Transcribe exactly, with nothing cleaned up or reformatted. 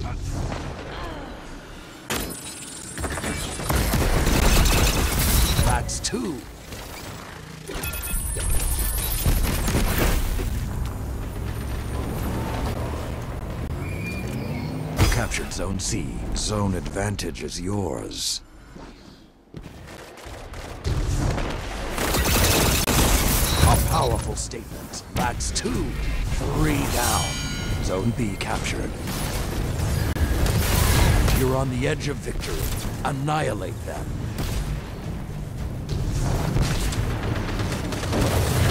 That's two. You captured Zone C. Zone advantage is yours. A powerful statement. That's two. Three down. Zone B captured. You're on the edge of victory. Annihilate them.